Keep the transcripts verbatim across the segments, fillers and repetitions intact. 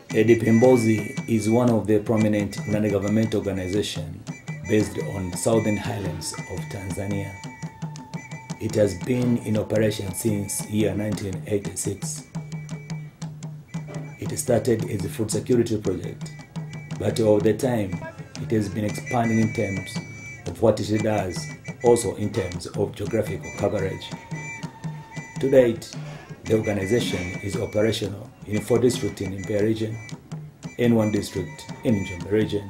A D P MBOZI is one of the prominent non-government organizations based on the southern highlands of Tanzania. It has been in operation since year nineteen eighty-six. It started as a food security project, but over the time, it has been expanding in terms of what it does, also in terms of geographical coverage. To date, the organization is operational in four districts in Mbeya Region and one district in Mbeya Region.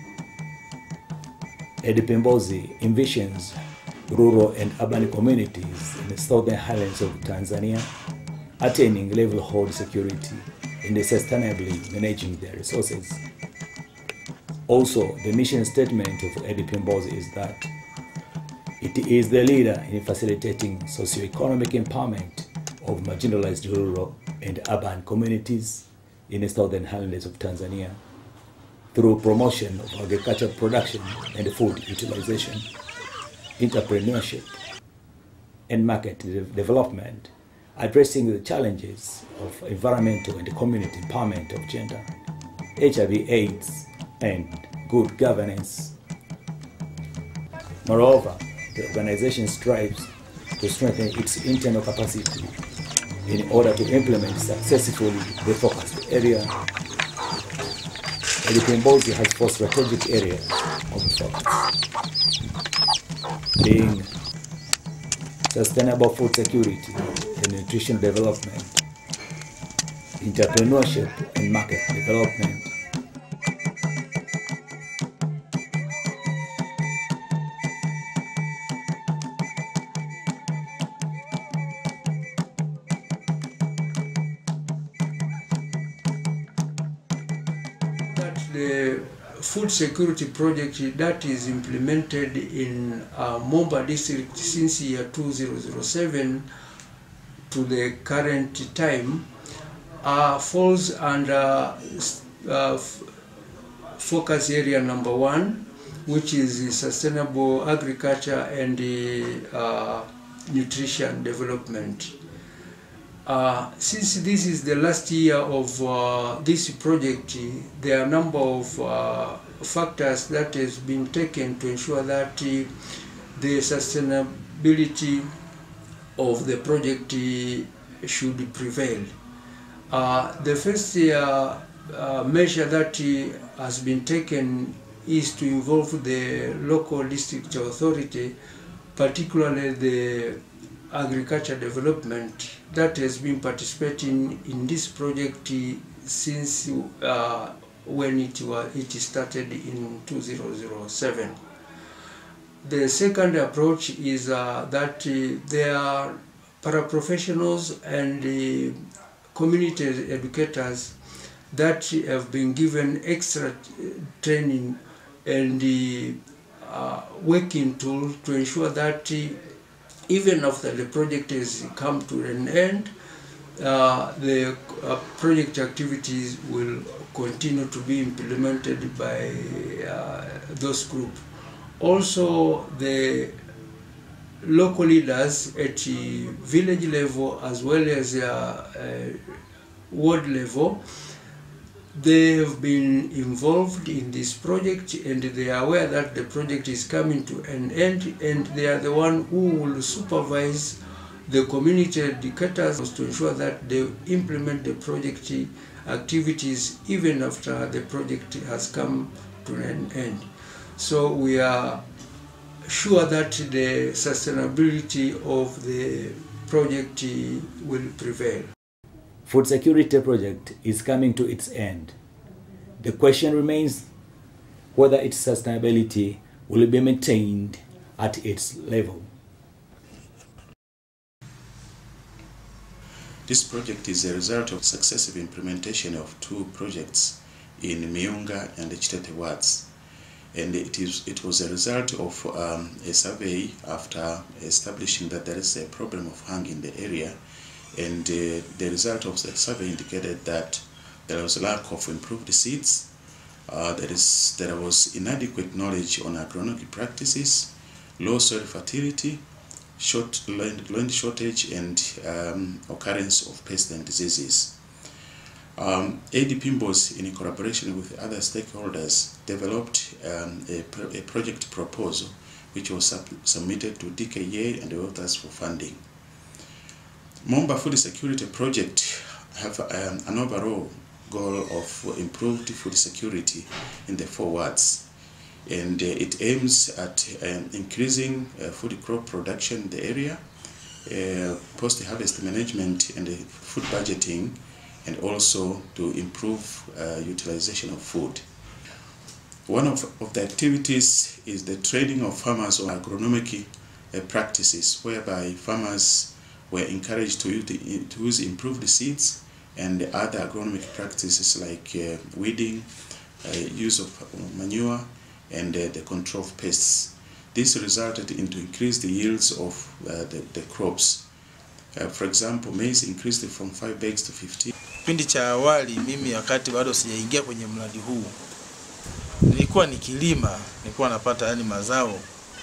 A D P MBOZI envisions rural and urban communities in the southern highlands of Tanzania attaining level-hold security and sustainably managing their resources. Also, the mission statement of A D P MBOZI is that it is the leader in facilitating socio-economic empowerment of marginalized rural and urban communities in the southern highlands of Tanzania through promotion of agricultural production and food utilization, entrepreneurship, and market de development, addressing the challenges of environmental and community empowerment of gender, H I V AIDS, and good governance. Moreover, the organization strives to strengthen its internal capacity in order to implement successfully the focused area. A D P MBOZI has four strategic areas of focus, being sustainable food security and nutrition development, entrepreneurship and market development, the food security project that is implemented in uh, Momba District since year two thousand seven to the current time uh, falls under uh, focus area number one, which is sustainable agriculture and uh, nutrition development. Uh, since this is the last year of uh, this project, there are a number of uh, factors that has been taken to ensure that uh, the sustainability of the project uh, should prevail. Uh, the first uh, uh, measure that uh, has been taken is to involve the local district authority, particularly the agriculture development that has been participating in this project since uh, when it was it started in two thousand seven. The second approach is uh, that uh, there are paraprofessionals and uh, community educators that have been given extra training and uh, working tools to ensure that uh, even after the project has come to an end, uh, the uh, project activities will continue to be implemented by uh, those groups. Also, the local leaders at the village level as well as uh, uh, ward level, they have been involved in this project and they are aware that the project is coming to an end, and they are the one who will supervise the community educators to ensure that they implement the project activities even after the project has come to an end. So we are sure that the sustainability of the project will prevail. Food security project is coming to its end. The question remains whether its sustainability will be maintained at its level. This project is a result of successive implementation of two projects in Miyunga and Chitete wards. And it, is, it was a result of um, a survey after establishing that there is a problem of hunger in the area. And uh, the result of the survey indicated that there was a lack of improved seeds, uh, there, is, there was inadequate knowledge on agronomic practices, low soil fertility, short land, land shortage, and um, occurrence of pests and diseases. Um, A D P MBOZI, in collaboration with other stakeholders, developed um, a, pro a project proposal which was sub submitted to D K A and the authors for funding. Momba Food Security Project have um, an overall goal of improved food security in the four wards, and uh, it aims at um, increasing uh, food crop production in the area, uh, post-harvest management and uh, food budgeting, and also to improve uh, utilization of food. One of, of the activities is the training of farmers on agronomic uh, practices, whereby farmers were encouraged to use, the, to use improved seeds and other agronomic practices like uh, weeding, uh, use of manure, and uh, the control of pests. This resulted into increased yields of uh, the, the crops. Uh, for example, maize increased from five bags to fifteen. Kipindi cha awali mimi wakati bado sijaingia kwenye mradi huu nilikuwa nikilima, nilikuwa napata yani mazao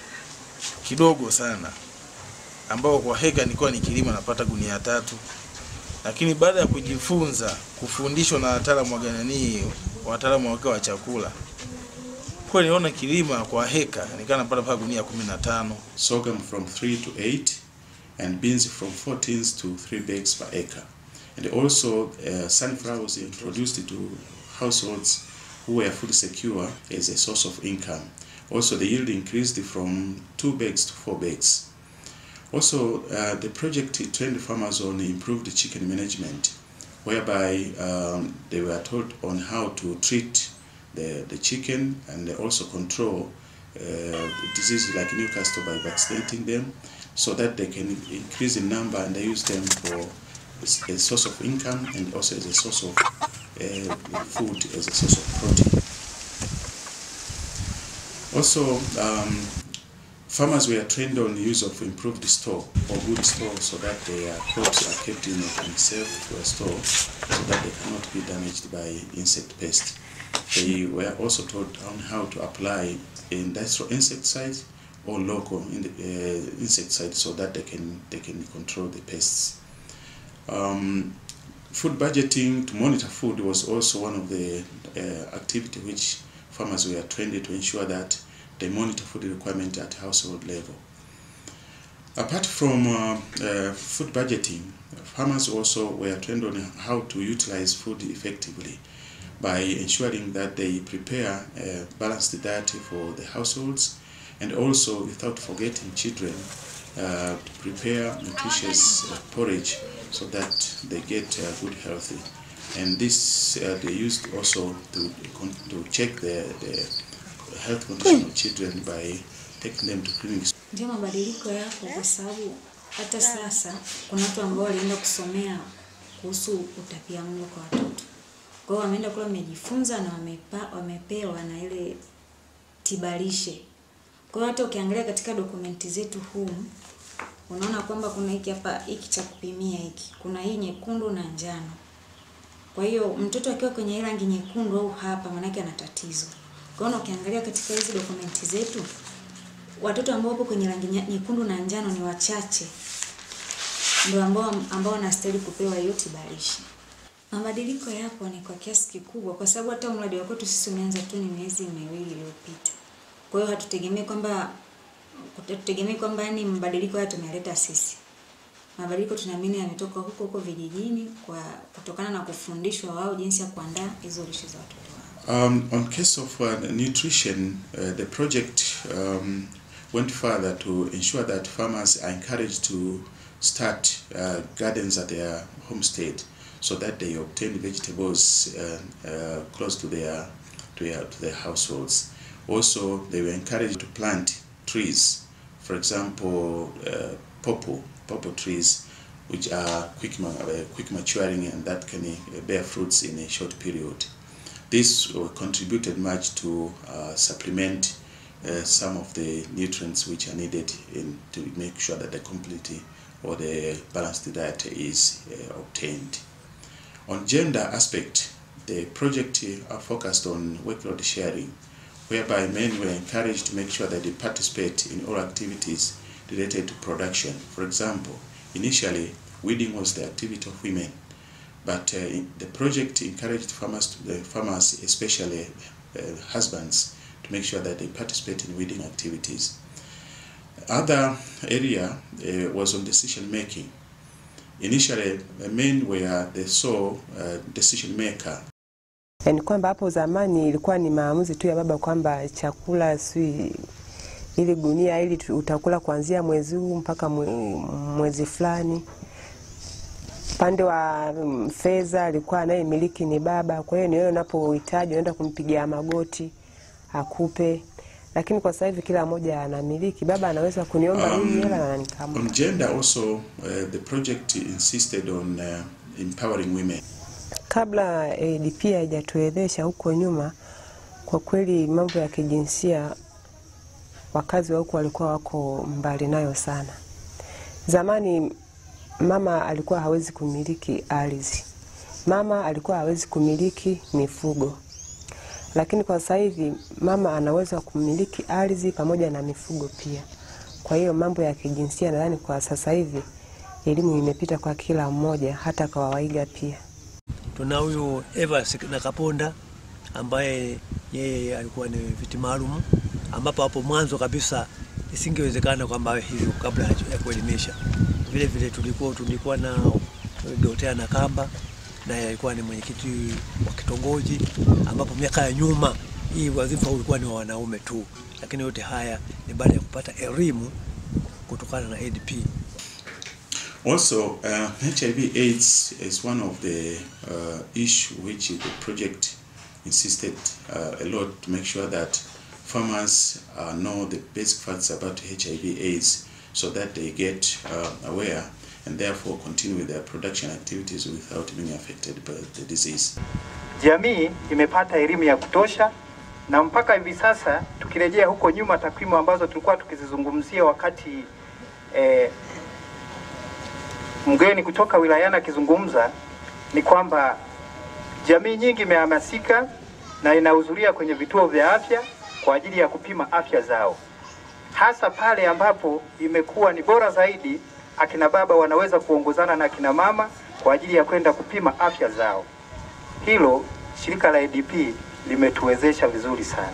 kidogo sana, ambao kwa heka nilikuwa nikilima napata gunia tatu. Lakini baada ya kujifunza, kufundishwa na wataalamu wa ganani, wataalamu wa chakula, kwa niona kilima kwa heka nikawa napata mpaka gunia kumi na tano. Sorghum from three to eight and beans from fourteen to three bags per acre. And also uh, sunflower was introduced to households who were food secure as a source of income. Also the yield increased from two bags to four bags. Also uh, the project trained farmers on improved chicken management, whereby um, they were taught on how to treat the, the chicken and also control uh, diseases like Newcastle by vaccinating them, so that they can increase in number and they use them for a source of income and also as a source of uh, food, as a source of protein. Also, um, farmers were trained on the use of improved store or good store, so that their crops are kept in and served to a store so that they cannot be damaged by insect pests. They were also taught on how to apply industrial insecticides or local in the, uh, insecticides so that they can they can control the pests. Um, food budgeting to monitor food was also one of the uh, activity which farmers were trained to ensure that they monitor food requirement at household level. Apart from uh, uh, food budgeting, farmers also were trained on how to utilize food effectively by ensuring that they prepare a balanced diet for the households, and also, without forgetting children, uh, to prepare nutritious uh, porridge so that they get uh, good healthy. And this uh, they used also to to check the, the health condition of children by taking them to clinics. Ndio mabadiliko yako, kwa sababu hata sasa kuna watu ambao walienda kusomea kuhusu utapiamlo kwa watoto. Kwa hiyo wameenda kule wamejifunza na wamepa, wamepewa na ile tibalishe. Kwa hiyo hata ukiangalia katika dokumenti zetu humu, unaona kwamba kuna hiki hapa, hiki cha kupimia hiki. Kuna hii nyekundu na njano. Kwa hiyo mtoto akiwa kwenye rangi nyekundu au hapa maana yake ana tatizo. Kwa hiyo ukiangalia katika hizi dokumenti zetu, watoto ambao wapo kwenye rangi nyekundu na njano ni wachache. Ndio ambao ambao wanastahili kupewa hiyo tibalishe. Mabadiliko yapo ni kwa kiasi kikubwa, kwa sababu hata mradi wako tu sisi umeanza tu ni miezi miwili iliyopita. Kwa hiyo hatutegemei kwamba hatutegemei kwamba yani mabadiliko haya tumeleta sisi. Mabadiliko tunaamini yametoka huko huko vijijini kwa kutokana na kufundishwa wao jinsi ya kuandaa hizo lishe za watoto wao. Um, on case of uh, nutrition, uh, the project um, went further to ensure that farmers are encouraged to start uh, gardens at their homestead, so that they obtain vegetables uh, uh, close to their to their to their households. Also, they were encouraged to plant trees, for example, uh, pawpaw, pawpaw trees, which are quick, uh, quick maturing and that can uh, bear fruits in a short period. This uh, contributed much to uh, supplement uh, some of the nutrients which are needed in to make sure that the complete or the balanced diet is uh, obtained. On gender aspect, the project uh, focused on workload sharing, whereby men were encouraged to make sure that they participate in all activities related to production. For example, initially, weeding was the activity of women, but uh, the project encouraged farmers, to, the farmers, especially uh, husbands, to make sure that they participate in weeding activities. Other area uh, was on decision making. Initially, the men were the sole uh, decision maker. Ni kwamba hapo zamani ilikuwa ni maamuzi tu ya baba kwamba chakula si ili gunia ili utakula kuanzia mwezi huu mpaka mwezi fulani. Pande wa fedha alikuwa anayemiliki ni baba, kwa hiyo ni wewe unapohitaji unaenda kumpigia magoti akupe. Lakini kwa sasa hivi kila mmoja anamiliki, baba anaweza kuniomba mimi um, hela na nikampa. On gender also, uh, the project insisted on uh, empowering women. Kabla A D P haijatuwezesha huko nyuma, kwa kweli mambo ya kijinsia wakazi wa huko walikuwa wako mbali nayo sana. Zamani mama alikuwa hawezi kumiliki ardhi. Mama alikuwa hawezi kumiliki mifugo. Lakini kwa sasa hivi mama anaweza kumiliki ardhi pamoja na mifugo pia. Kwa hiyo mambo ya kijinsia nadhani kwa sasa hivi elimu imepita kwa kila mmoja, hata kwa waiga pia. Tuna huyu Eva na Kaponda ambaye yeye alikuwa ni viti maalum, ambapo hapo mwanzo kabisa isingewezekana kwamba hivyo kabla ya kuelimisha. Vile vile tulikuwa tulikuwa na Dotea na Kamba, na alikuwa ni mwenyekiti wa kitongoji, ambapo miaka ya nyuma hii wadhifa ulikuwa ni wa wanaume tu, lakini yote haya ni baada ya kupata elimu kutokana na A D P. Also, uh, H I V AIDS is one of the uh, issue which the project insisted uh, a lot to make sure that farmers uh, know the basic facts about H I V AIDS, so that they get uh, aware and therefore continue with their production activities without being affected by the disease. Jamii imepata elimu ya kutosha, na mpaka hivi sasa tukirejea huko nyuma takwimu ambazo tulikuwa tukizizungumzia wakati eh, mgeni kutoka wilayani akizungumza, ni kwamba jamii nyingi imehamasika na inahudhuria kwenye vituo vya afya kwa ajili ya kupima afya zao. Hasa pale ambapo imekuwa ni bora zaidi akina baba wanaweza kuongozana na akina mama kwa ajili ya kwenda kupima afya zao. Hilo shirika la A D P limetuwezesha vizuri sana.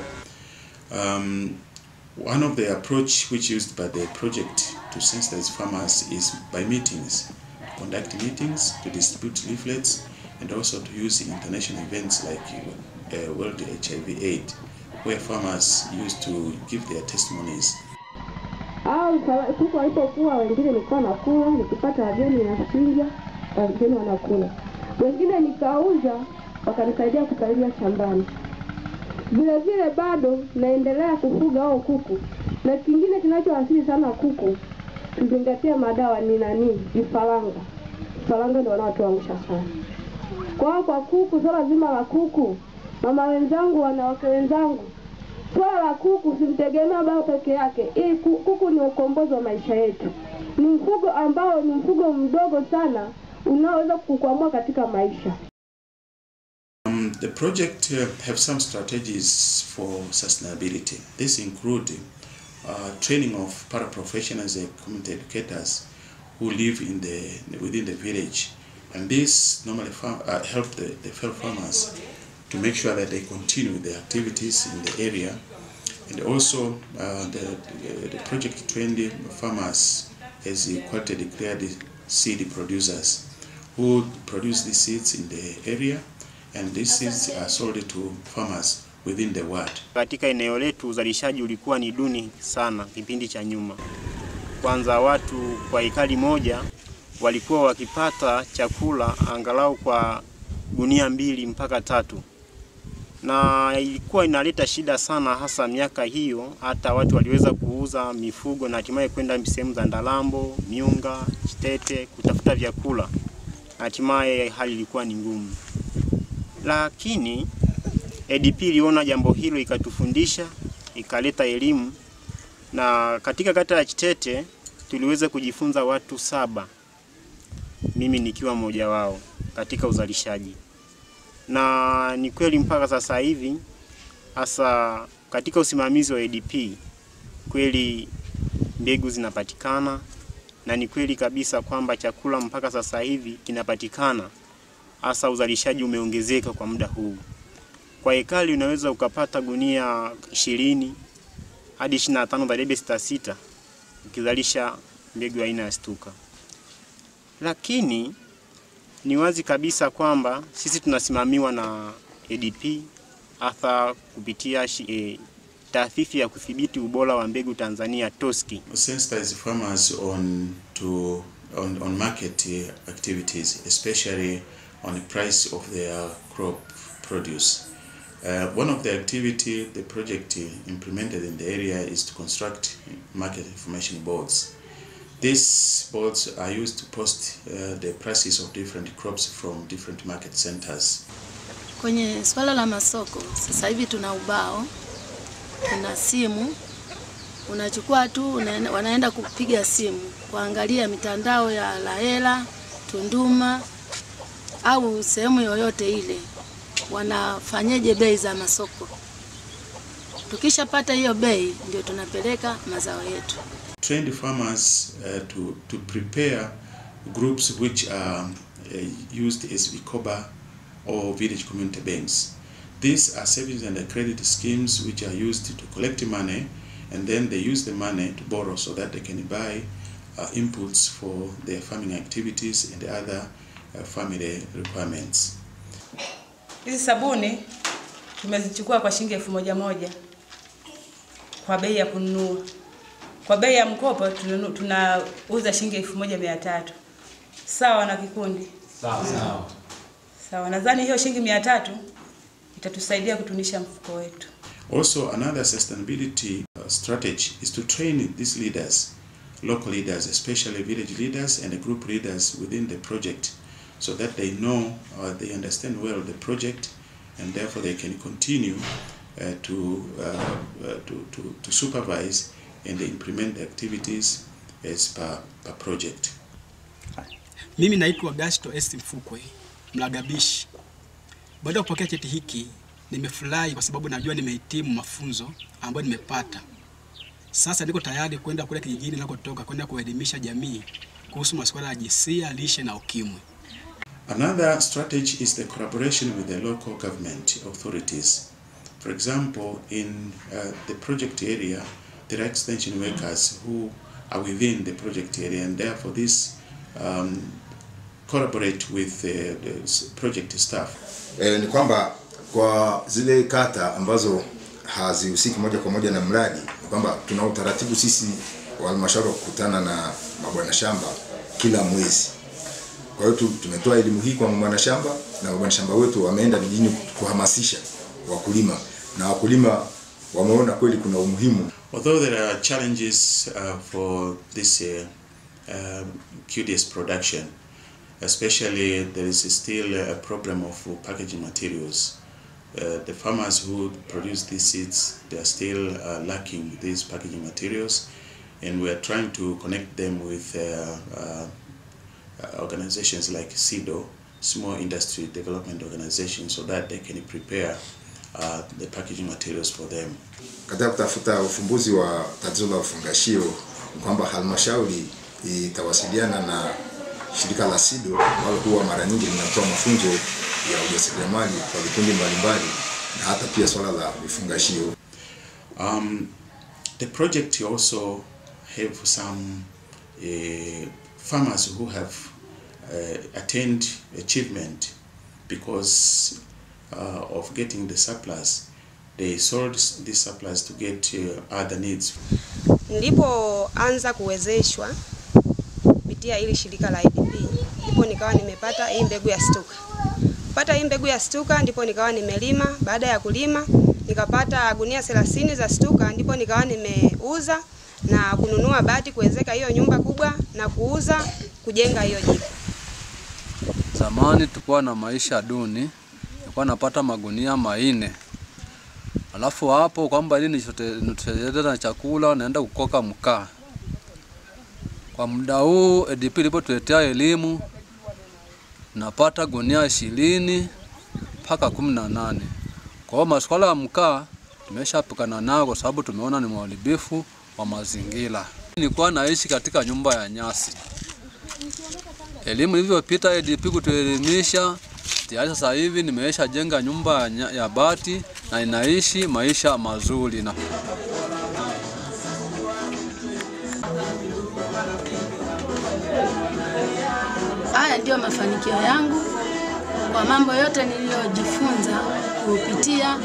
Um, one of the approach which used by the project to sensitize farmers is by meetings, to conduct meetings, to distribute leaflets, and also to use international events like uh, World H I V AIDS, where farmers used to give their testimonies. Au kuku walipokuwa wengine nilikuwa nakula, nikipata wageni nasinja, wengine wanakula. Wengine nikauza, wakanisaidia kupalilia shambani. Vile vile bado naendelea kufuga hao kuku. Na kingine kinachoasili sana kuku, tuzingatie madawa ni nani? Vifaranga. Vifaranga ndio wanaotuangusha sana. Kwa kwa kuku, swala zima la kuku, mama wenzangu, wanawake wenzangu, swala la kuku simtegemea baba peke yake. Hii kuku ni ukombozi wa maisha yetu. Ni mfugo ambao ni mfugo mdogo sana unaoweza kukuamua katika maisha. Um, the project uh, have some strategies for sustainability. This include uh, training of paraprofessionals and community educators who live in the within the village, and this normally farm, uh, help the, the farmers to make sure that they continue their activities in the area. And also uh, the, the project trained farmers as quality declared seed producers who produce these seeds in the area, and these seeds are sold to farmers within the ward. Katika eneo letu uzalishaji ulikuwa ni duni sana kipindi cha nyuma. Kwanza watu kwa ekari moja walikuwa wakipata chakula angalau kwa gunia mbili mpaka tatu. Na ilikuwa inaleta shida sana hasa miaka hiyo, hata watu waliweza kuuza mifugo na hatimaye kwenda sehemu za Ndalambo, Miunga, Chitete kutafuta vyakula. Hatimaye hali ilikuwa ni ngumu. Lakini A D P iliona jambo hilo ikatufundisha, ikaleta elimu, na katika kata ya Chitete tuliweza kujifunza watu saba, mimi nikiwa mmoja wao katika uzalishaji. Na ni kweli mpaka sasa hivi hasa katika usimamizi wa A D P kweli mbegu zinapatikana, na ni kweli kabisa kwamba chakula mpaka sasa hivi kinapatikana hasa uzalishaji umeongezeka kwa muda huu. Kwa ekari unaweza ukapata gunia ishirini hadi ishirini na tano za debe sita sita ukizalisha mbegu aina ya stuka. Lakini ni wazi kabisa kwamba sisi tunasimamiwa na A D P hasa kupitia eh, taasisi ya kudhibiti ubora wa mbegu Tanzania TOSCI. Sensitize farmers on to on, on market activities, especially on the price of their crop produce. Uh, one of the activity the project implemented in the area is to construct market information boards. These boards are used to post uh, the prices of different crops from different market centers. Kwenye swala la masoko, sasa hivi tuna ubao, tuna simu, unachukua tu wanaenda kupiga simu, kuangalia mitandao ya Lahela, Tunduma au sehemu yoyote ile, wanafanyaje bei za masoko. Tukishapata hiyo bei ndio tunapeleka mazao yetu. Train the farmers uh, to, to prepare groups which are uh, used as vikoba or village community banks. These are savings and credit schemes which are used to collect money, and then they use the money to borrow so that they can buy uh, inputs for their farming activities and the other uh, family requirements. Hizi sabuni tumezichukua kwa shilingi elfu moja moja kwa bei ya kununua. Kwa bei ya mkopo tunauza shilingi elfu moja mia tatu. Sawa na kikundi? Sawa. Sawa. Sawa, nadhani hiyo shilingi mia tatu itatusaidia kutunisha mfuko wetu. Also, another sustainability uh, strategy is to train these leaders, local leaders, especially village leaders and the group leaders within the project, so that they know, uh, they understand well the project, and therefore they can continue uh, to, uh, uh, to, to, to supervise and implement the activities as per, per project. Mimi naitwa Gasto S. Mfukwe, Mlagabishi. Baada ya kupokea cheti hiki, nimefurahi kwa sababu najua nimehitimu mafunzo ambayo nimepata. Sasa niko tayari kwenda kule kijijini ninakotoka kwenda kuelimisha jamii kuhusu masuala ya jinsia, lishe na ukimwi. Another strategy is the collaboration with the local government authorities. For example, in uh, the project area, there are extension workers who are within the project area, and therefore this um, collaborate with the, the project staff. E, ni kwamba kwa zile kata ambazo hazihusiki moja kwa moja na mradi, ni kwamba tuna utaratibu sisi wa halmashauri kukutana na mabwana shamba kila mwezi. Kwa hiyo tumetoa elimu hii kwa mabwana shamba, na mabwana shamba wetu wameenda vijijini kuhamasisha wakulima, na wakulima wameona kweli kuna umuhimu. Although there are challenges uh, for this uh, uh, Q D S production, especially there is still a problem of packaging materials. Uh, the farmers who produce these seeds, they are still uh, lacking these packaging materials, and we are trying to connect them with uh, uh, organizations like S I D O, Small Industry Development Organization, so that they can prepare uh, the packaging materials for them. Katika kutafuta ufumbuzi wa tatizo la ufungashio, kwamba halmashauri itawasiliana na shirika la S I D O ambalo huwa mara nyingi linatoa mafunzo ya ujasiriamali kwa vikundi mbalimbali na hata pia swala la vifungashio. Um, the project also have some uh, farmers who have uh, attained achievement because uh, of getting the surplus. They sold this surplus to get uh, other needs. Ndipo anza kuwezeshwa kupitia ili shirika la A D P, ndipo nikawa nimepata hii mbegu ya stuka. Kupata hii mbegu ya stuka ndipo nikawa nimelima. Baada ya kulima nikapata gunia thelathini za stuka, ndipo nikawa nimeuza na kununua bati kuwezeka hiyo nyumba kubwa na kuuza kujenga hiyo jiko. Zamani tulikuwa na maisha duni, nilikuwa napata magunia maine. Alafu hapo kwamba ili nitosheze na chakula naenda kukoka mkaa. Kwa muda huu A D P ilipotuletea elimu napata gunia ishirini mpaka kumi na nane. Kwa hiyo masuala ya mkaa tumeshapikana nao kwa sababu tumeona ni uharibifu wa mazingira. Nilikuwa naishi katika nyumba ya nyasi. Elimu ilivyopita A D P kutuelimisha Tayari sasa hivi nimesha jenga nyumba ya bati na inaishi maisha mazuri na haya ndio mafanikio yangu kwa mambo yote niliyojifunza kupitia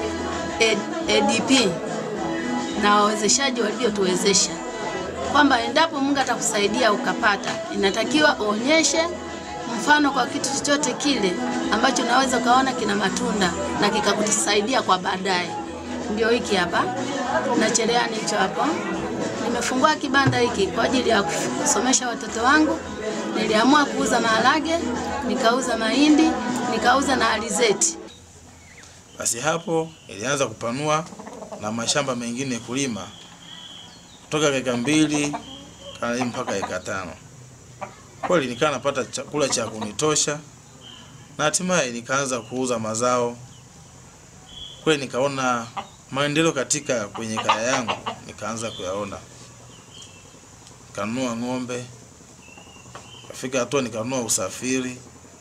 A D P na wawezeshaji waliotuwezesha, kwamba endapo Mungu atakusaidia ukapata, inatakiwa uonyeshe mfano kwa kitu chochote kile ambacho naweza kaona kina matunda na kikakusaidia kwa baadaye. Ndio hiki hapa na cherehani hicho hapo. Nimefungua kibanda hiki kwa ajili ya kusomesha watoto wangu. Niliamua kuuza maharage, nikauza mahindi, nikauza na alizeti. Basi hapo ilianza kupanua na mashamba mengine kulima kutoka eka mbili kana mpaka eka tano. Kweli nikaa napata chakula cha kunitosha na hatimaye nikaanza kuuza mazao. Kweli nikaona maendeleo katika kwenye kaya yangu, nikaanza kuyaona. Nikanunua ng'ombe, kafika hatua nikanunua usafiri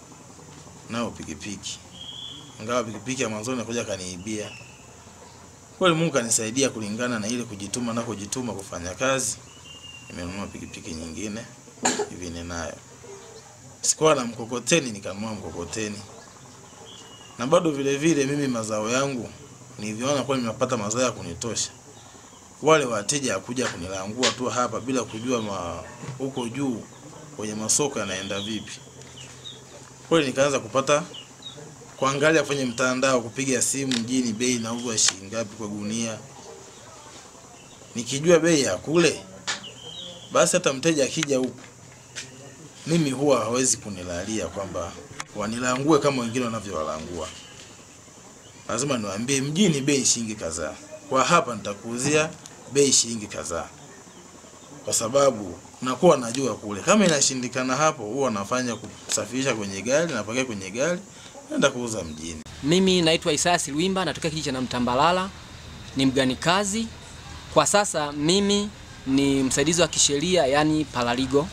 na pikipiki. Ingawa pikipiki ya mwanzo inakuja kaniibia. Kweli Mungu kanisaidia kulingana na ile kujituma na kujituma kufanya kazi. Nimenunua pikipiki nyingine hivi ninayo. Sikuwa na mkokoteni, nikanunua mkokoteni. Na bado vile vile mimi mazao yangu niliona kwa nimepata mazao ya kunitosha. Wale wateja kuja kunilangua tu hapa bila kujua ma huko juu kwenye masoko yanaenda vipi. Kweli nikaanza kupata kuangalia kwenye mtandao, kupiga simu mjini, bei inauzwa shilingi ngapi kwa gunia. Nikijua bei ya kule, basi hata mteja akija huko mimi huwa hawezi kunilalia kwamba wanilangue kama wengine wanavyowalangua. Lazima niwaambie mjini bei shilingi kadhaa. Kwa hapa nitakuuzia bei shilingi kadhaa. Kwa sababu nakuwa najua kule kama inashindikana hapo, huwa nafanya kusafirisha kwenye gari na pakia kwenye gari naenda kuuza mjini. Mimi naitwa Isaya Luimba, natoka kijiji cha Mtambalala, ni mgani kazi. Kwa sasa mimi ni msaidizi wa kisheria, yani paralegal.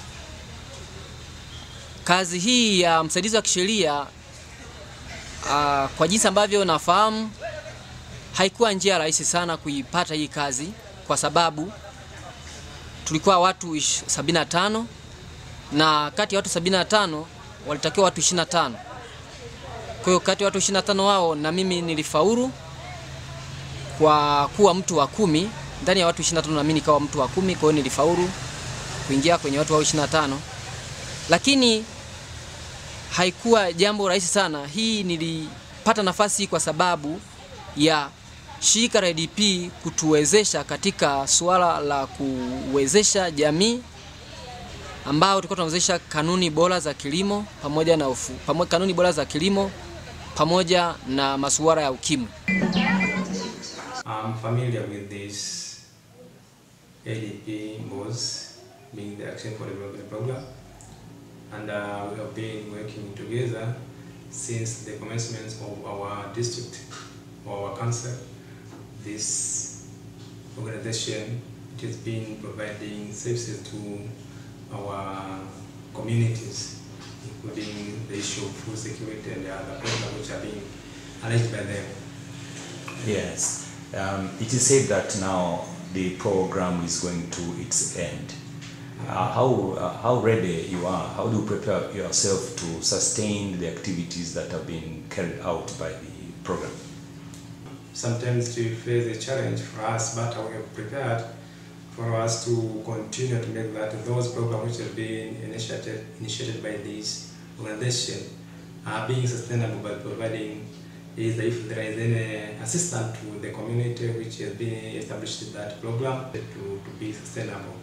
Kazi hii ya msaidizi wa kisheria uh, kwa jinsi ambavyo nafahamu haikuwa njia rahisi sana kuipata hii kazi, kwa sababu tulikuwa watu sabini na tano na kati ya watu sabini na tano walitakiwa watu ishirini na tano. Kwa hiyo kati ya watu ishirini na tano wao na mimi nilifaulu kwa kuwa mtu wa kumi. Ndani ya watu ishirini na tano na mimi nikawa mtu wa kumi, kwa hiyo nilifaulu kuingia kwenye watu wa ishirini na tano. Lakini haikuwa jambo rahisi sana. Hii nilipata nafasi kwa sababu ya shirika la A D P kutuwezesha katika suala la kuwezesha jamii, ambao tulikuwa tunawezesha kanuni bora za kilimo pamoja na ufu, pamoja kanuni bora za kilimo pamoja na masuala ya ukimwi. I'm familiar with this A D P M B O Z I, being the Action for Development Program, and uh, we have been working together since the commencement of our district or our council. This organization it has been providing services to our communities, including the issue of food security and the other programs which are being alleged by them. Yes, um, it is said that now the program is going to its end. Uh, how, uh, how ready you are, how do you prepare yourself to sustain the activities that have been carried out by the program? Sometimes we face a challenge for us, but we have prepared for us to continue to make that those programs which have been initiated, initiated by this organization are being sustainable by providing either if there is any assistance to the community which has been established in that program to, to be sustainable.